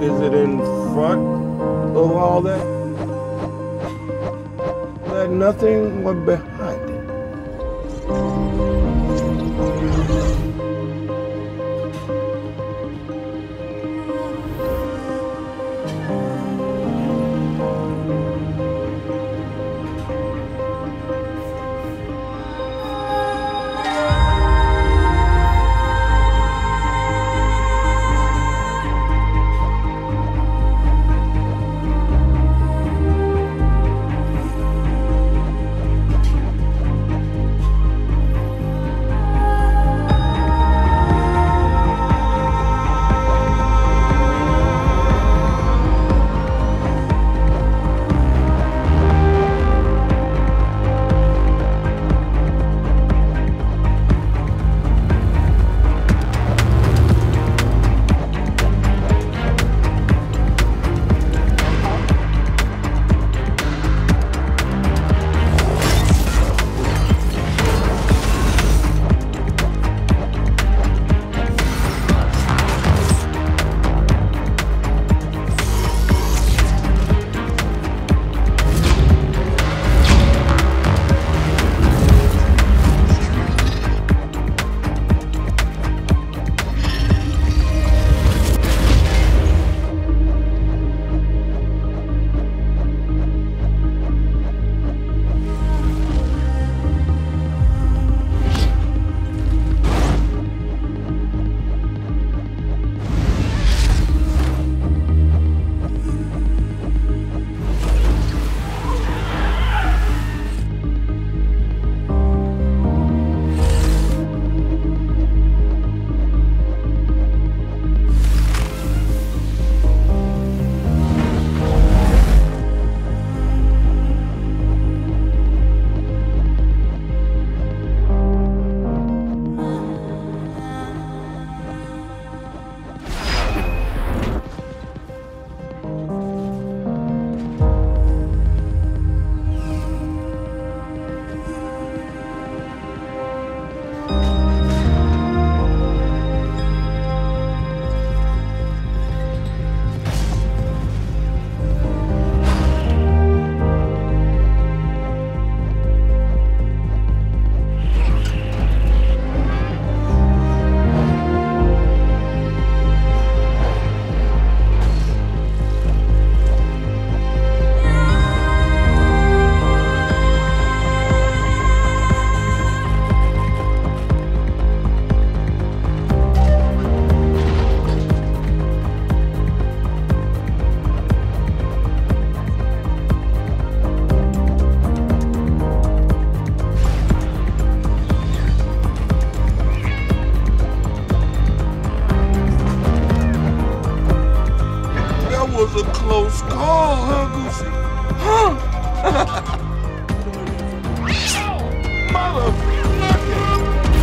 Is it in front of all that? There's nothing but behind it. Was a close call, huh, Goosey? Huh? Motherfucker!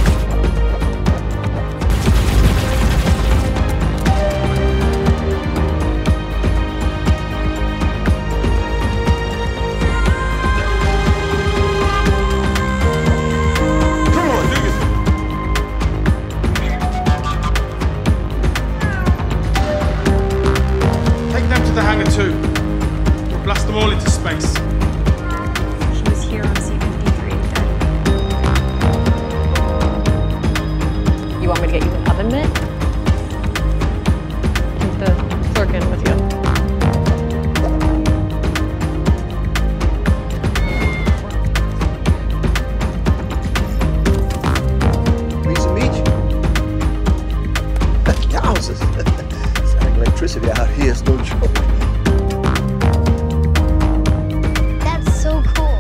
Come on, niggas! Take them to the hangar too. Blast them all into space. She was here on C-53 today. You want me to get you an oven mitt? Take the Flurkin with you. Pleased to meet you. Yowzers. Static electricity out here is no joke. That's so cool.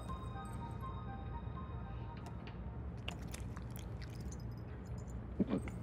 Mm-hmm.